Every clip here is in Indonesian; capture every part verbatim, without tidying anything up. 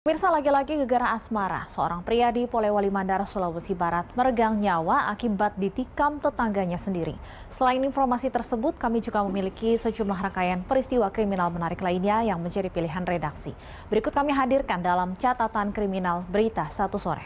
Pemirsa, laki-laki gegara asmara, seorang pria di Polewali Mandar, Sulawesi Barat meregang nyawa akibat ditikam tetangganya sendiri. Selain informasi tersebut, kami juga memiliki sejumlah rangkaian peristiwa kriminal menarik lainnya yang menjadi pilihan redaksi. Berikut kami hadirkan dalam catatan kriminal Berita Satu Sore.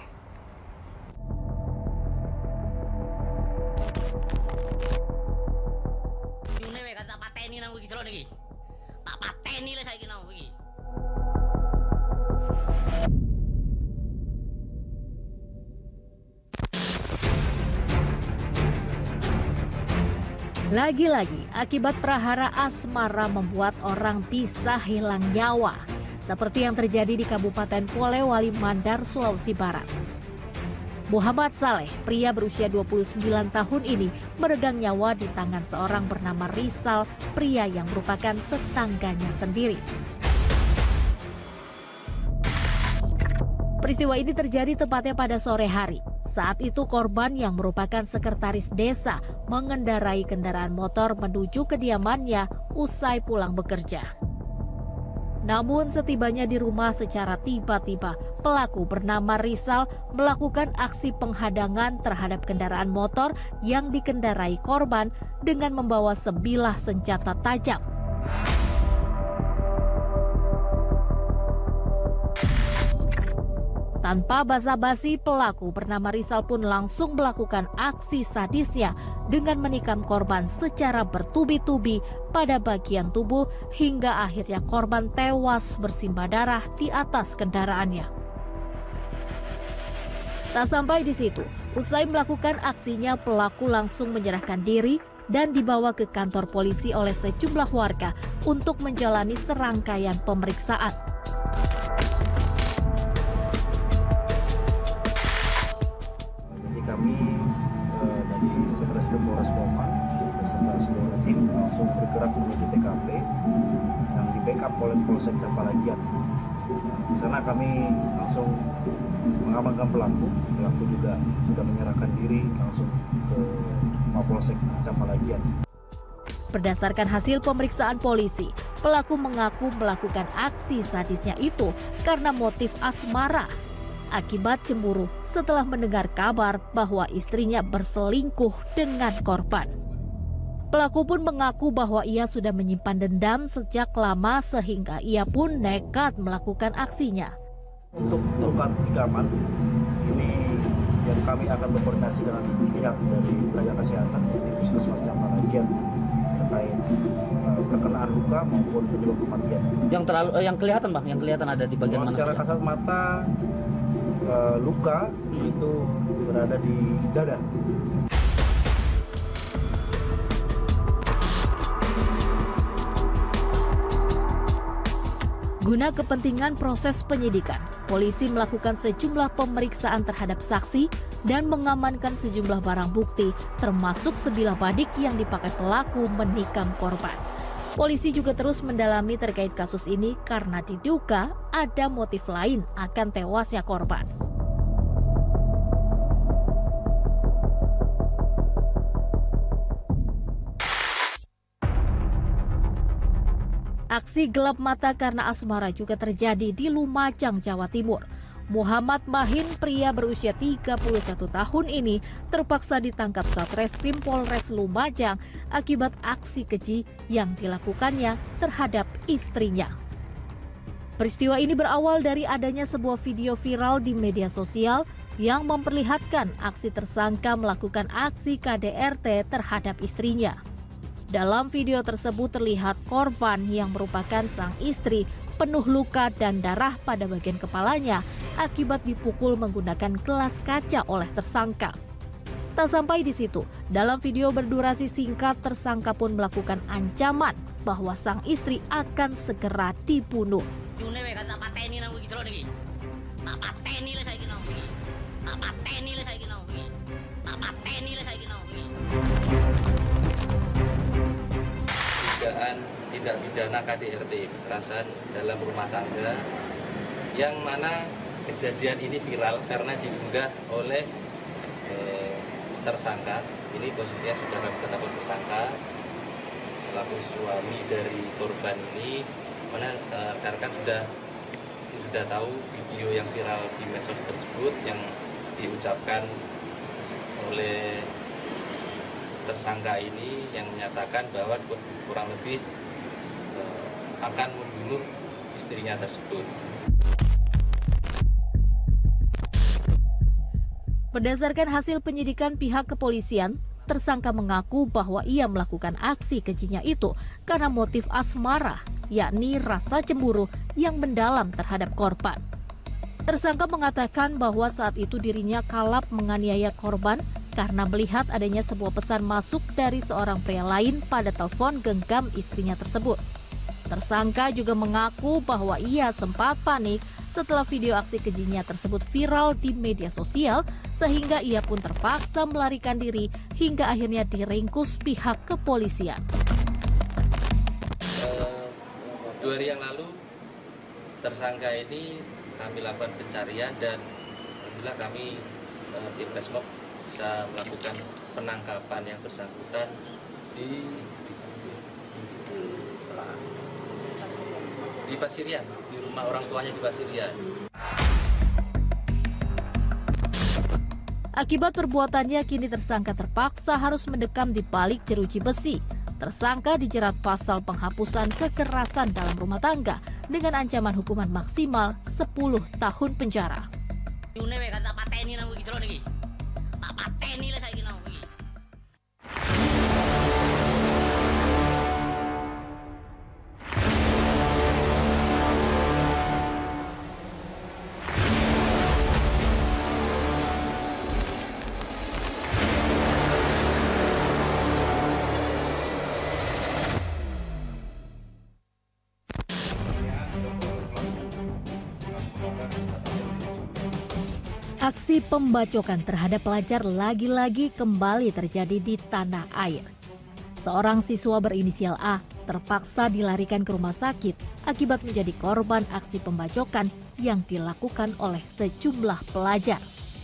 Lagi-lagi, akibat prahara asmara membuat orang bisa hilang nyawa, seperti yang terjadi di Kabupaten Polewali Mandar, Sulawesi Barat. Muhammad Saleh, pria berusia dua puluh sembilan tahun ini, meregang nyawa di tangan seorang bernama Rizal, pria yang merupakan tetangganya sendiri. Peristiwa ini terjadi tepatnya pada sore hari. Saat itu korban yang merupakan sekretaris desa mengendarai kendaraan motor menuju kediamannya usai pulang bekerja. Namun setibanya di rumah secara tiba-tiba, pelaku bernama Rizal melakukan aksi penghadangan terhadap kendaraan motor yang dikendarai korban dengan membawa sebilah senjata tajam. Tanpa basa-basi, pelaku bernama Rizal pun langsung melakukan aksi sadisnya dengan menikam korban secara bertubi-tubi pada bagian tubuh hingga akhirnya korban tewas bersimbah darah di atas kendaraannya. Tak sampai di situ, usai melakukan aksinya, pelaku langsung menyerahkan diri dan dibawa ke kantor polisi oleh sejumlah warga untuk menjalani serangkaian pemeriksaan. Kami eh, dari Satreskrim Polres Moman beserta seluruh tim langsung bergerak menuju T K P yang di backup oleh Polsek Campalagian. Di sana kami langsung mengamankan pelaku. Pelaku juga sudah menyerahkan diri langsung ke Mapolsek Campalagian. Berdasarkan hasil pemeriksaan polisi, pelaku mengaku melakukan aksi sadisnya itu karena motif asmara, akibat cemburu setelah mendengar kabar bahwa istrinya berselingkuh dengan korban. Pelaku pun mengaku bahwa ia sudah menyimpan dendam sejak lama sehingga ia pun nekat melakukan aksinya. Untuk luka tikaman, ini yang kami akan berkoordinasi dengan pihak dari wilayah kesehatan di Puskesmas Campalagian terkait uh, perkenaan luka maupun penyebab kematian. Yang terlalu uh, yang kelihatan bang, yang kelihatan ada di bagian Kalau mana? Secara saja? kasat mata uh, luka hmm. itu berada di dada. Guna kepentingan proses penyidikan, polisi melakukan sejumlah pemeriksaan terhadap saksi dan mengamankan sejumlah barang bukti, termasuk sebilah badik yang dipakai pelaku menikam korban. Polisi juga terus mendalami terkait kasus ini karena diduga ada motif lain akan tewasnya korban. Aksi gelap mata karena asmara juga terjadi di Lumajang, Jawa Timur. Muhammad Mahin, pria berusia tiga puluh satu tahun ini, terpaksa ditangkap Satreskrim Polres Lumajang akibat aksi keji yang dilakukannya terhadap istrinya. Peristiwa ini berawal dari adanya sebuah video viral di media sosial yang memperlihatkan aksi tersangka melakukan aksi K D R T terhadap istrinya. Dalam video tersebut terlihat korban yang merupakan sang istri penuh luka dan darah pada bagian kepalanya akibat dipukul menggunakan gelas kaca oleh tersangka. Tak sampai di situ, dalam video berdurasi singkat tersangka pun melakukan ancaman bahwa sang istri akan segera dibunuh. Dugaan tindak pidana K D R T kekerasan dalam rumah tangga yang mana kejadian ini viral karena diunggah oleh eh, tersangka. Ini posisinya sudah kami tetapkan tersangka selaku suami dari korban ini, mana eh, rekan-rekan sudah pasti sudah tahu video yang viral di medsos tersebut yang diucapkan oleh tersangka ini yang menyatakan bahwa kurang lebih eh, akan membunuh istrinya tersebut. Berdasarkan hasil penyidikan pihak kepolisian, tersangka mengaku bahwa ia melakukan aksi kejinya itu karena motif asmara, yakni rasa cemburu yang mendalam terhadap korban. Tersangka mengatakan bahwa saat itu dirinya kalap menganiaya korban karena melihat adanya sebuah pesan masuk dari seorang pria lain pada telepon genggam istrinya tersebut. Tersangka juga mengaku bahwa ia sempat panik setelah video aksi kejinya tersebut viral di media sosial, sehingga ia pun terpaksa melarikan diri hingga akhirnya diringkus pihak kepolisian. Uh, dua hari yang lalu, tersangka ini kami lakukan pencarian dan alhamdulillah kami uh, tim Resmob bisa melakukan penangkapan yang bersangkutan di di Pasirian, di rumah orang tuanya di Pasirian. Akibat perbuatannya, kini tersangka terpaksa harus mendekam di balik jeruji besi. Tersangka dijerat pasal penghapusan kekerasan dalam rumah tangga dengan ancaman hukuman maksimal sepuluh tahun penjara. Aksi pembacokan terhadap pelajar lagi-lagi kembali terjadi di tanah air. Seorang siswa berinisial A terpaksa dilarikan ke rumah sakit akibat menjadi korban aksi pembacokan yang dilakukan oleh sejumlah pelajar.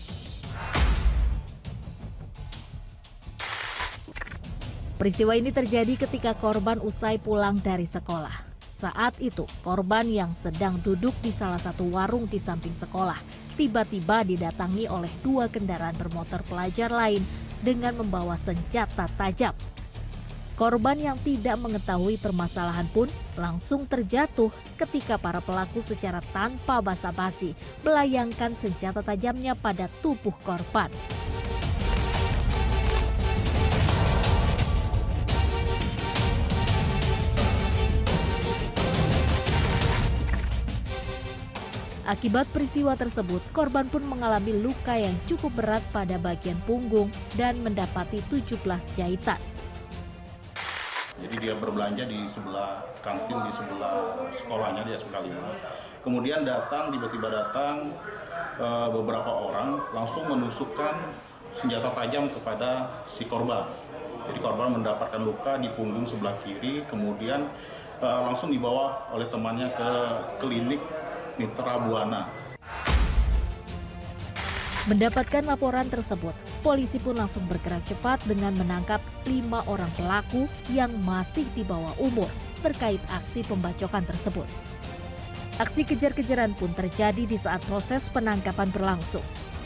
Peristiwa ini terjadi ketika korban usai pulang dari sekolah. Saat itu, korban yang sedang duduk di salah satu warung di samping sekolah tiba-tiba didatangi oleh dua kendaraan bermotor pelajar lain dengan membawa senjata tajam. Korban yang tidak mengetahui permasalahan pun langsung terjatuh ketika para pelaku secara tanpa basa-basi melayangkan senjata tajamnya pada tubuh korban. Akibat peristiwa tersebut, korban pun mengalami luka yang cukup berat pada bagian punggung dan mendapati tujuh belas jahitan. Jadi dia berbelanja di sebelah kantin, di sebelah sekolahnya dia sekali. Kemudian datang, tiba-tiba datang e, beberapa orang langsung menusukkan senjata tajam kepada si korban. Jadi korban mendapatkan luka di punggung sebelah kiri, kemudian e, langsung dibawa oleh temannya ke klinik Mitra Buana. Mendapatkan laporan tersebut, polisi pun langsung bergerak cepat dengan menangkap lima orang pelaku yang masih di bawah umur terkait aksi pembacokan tersebut. Aksi kejar-kejaran pun terjadi di saat proses penangkapan berlangsung.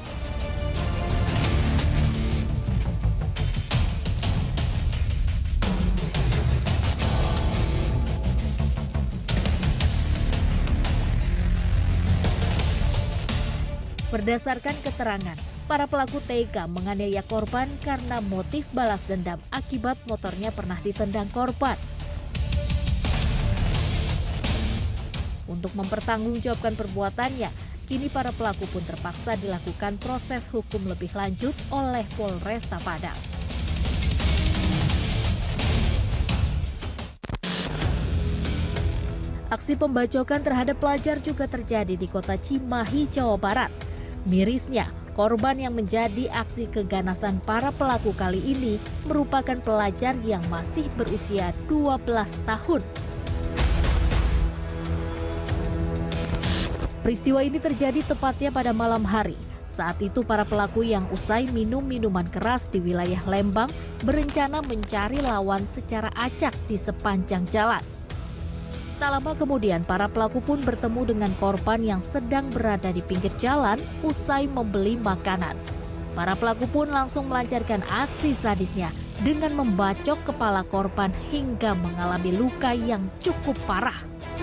Berdasarkan keterangan, para pelaku tega menganiaya korban karena motif balas dendam akibat motornya pernah ditendang korban. Untuk mempertanggungjawabkan perbuatannya, kini para pelaku pun terpaksa dilakukan proses hukum lebih lanjut oleh Polresta Padang. Aksi pembacokan terhadap pelajar juga terjadi di kota Cimahi, Jawa Barat. Mirisnya, korban yang menjadi aksi keganasan para pelaku kali ini merupakan pelajar yang masih berusia dua belas tahun. Peristiwa ini terjadi tepatnya pada malam hari. Saat itu para pelaku yang usai minum minuman keras di wilayah Lembang berencana mencari lawan secara acak di sepanjang jalan. Tak lama kemudian, para pelaku pun bertemu dengan korban yang sedang berada di pinggir jalan usai membeli makanan. Para pelaku pun langsung melancarkan aksi sadisnya dengan membacok kepala korban hingga mengalami luka yang cukup parah.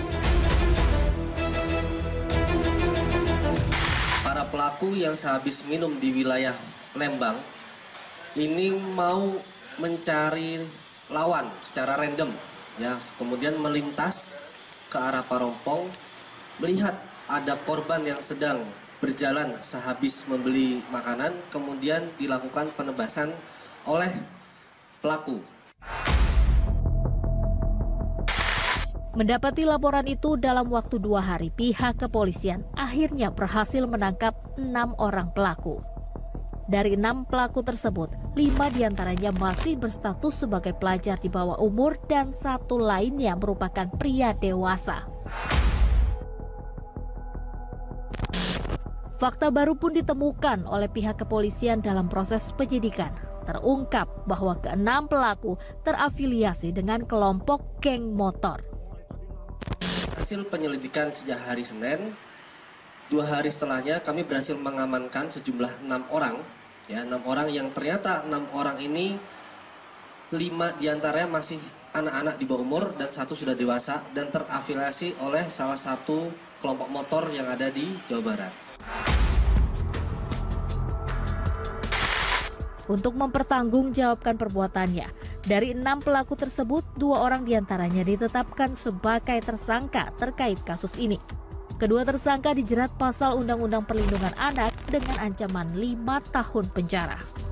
Para pelaku yang sehabis minum di wilayah Lembang ini mau mencari lawan secara random, ya, kemudian melintas ke arah Parompong, melihat ada korban yang sedang berjalan sehabis membeli makanan, kemudian dilakukan penebasan oleh pelaku. Mendapati laporan itu dalam waktu dua hari, pihak kepolisian akhirnya berhasil menangkap enam orang pelaku. Dari enam pelaku tersebut, lima diantaranya masih berstatus sebagai pelajar di bawah umur dan satu lainnya merupakan pria dewasa. Fakta baru pun ditemukan oleh pihak kepolisian dalam proses penyidikan. Terungkap bahwa keenam pelaku terafiliasi dengan kelompok geng motor. Hasil penyelidikan sejak hari Senin, dua hari setelahnya kami berhasil mengamankan sejumlah enam orang, ya enam orang yang ternyata enam orang ini lima diantaranya masih anak-anak di bawah umur dan satu sudah dewasa dan terafiliasi oleh salah satu kelompok motor yang ada di Jawa Barat. Untuk mempertanggungjawabkan perbuatannya, dari enam pelaku tersebut, dua orang diantaranya ditetapkan sebagai tersangka terkait kasus ini. Kedua tersangka dijerat pasal Undang-Undang Perlindungan Anak dengan ancaman lima tahun penjara.